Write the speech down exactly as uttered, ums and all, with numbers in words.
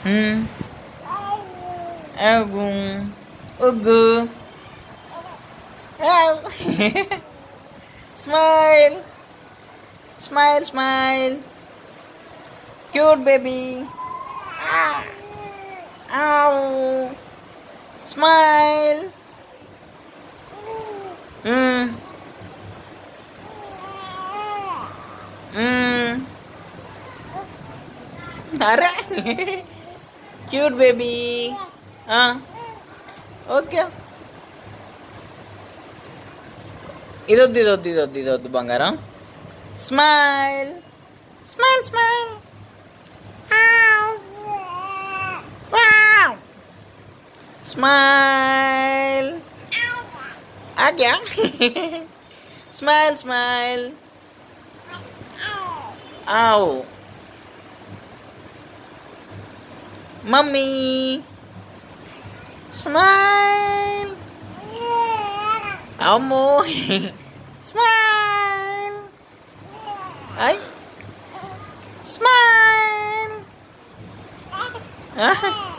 Hmm. Agung. Ugu. Ow. Smile. Smile, smile. Cute baby. Ah. Ow. Smile. Hmm. Hmm. Ara. Cute baby. Ah. Okay. Idoddu idoddu idoddu idoddu bangaram. Smile. Smile, smile. Ow. Wow. Smile. Agya. Smile, smile. Ow. Mummy. Smile. Omo. Smile. Ay. Smile. Ah.